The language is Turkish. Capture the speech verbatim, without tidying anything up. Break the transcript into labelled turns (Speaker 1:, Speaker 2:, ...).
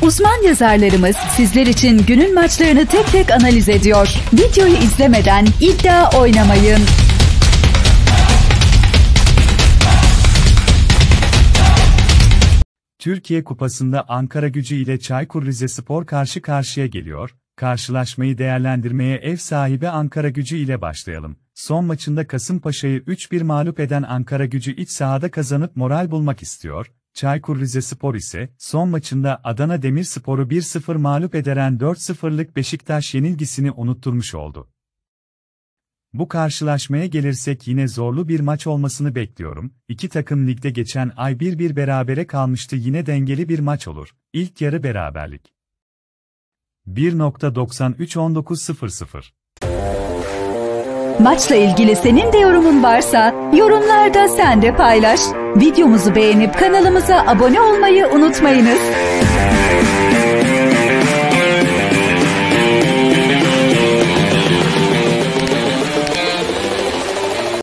Speaker 1: Uzman yazarlarımız sizler için günün maçlarını tek tek analiz ediyor. Videoyu izlemeden iddia oynamayın.
Speaker 2: Türkiye Kupası'nda Ankaragücü ile Çaykur Rizespor karşı karşıya geliyor. Karşılaşmayı değerlendirmeye ev sahibi Ankaragücü ile başlayalım. Son maçında Kasımpaşa'yı üç bir mağlup eden Ankaragücü iç sahada kazanıp moral bulmak istiyor. Çaykur Rizespor ise son maçında Adana Demirspor'u bir sıfır mağlup eden dört sıfırlık Beşiktaş yenilgisini unutturmuş oldu. Bu karşılaşmaya gelirsek yine zorlu bir maç olmasını bekliyorum. İki takım ligde geçen ay bir bir berabere kalmıştı, yine dengeli bir maç olur. İlk yarı beraberlik. bir nokta doksan üç on dokuz sıfır sıfır.
Speaker 1: Maçla ilgili senin de yorumun varsa yorumlarda sen de paylaş. Videomuzu beğenip kanalımıza abone olmayı unutmayınız.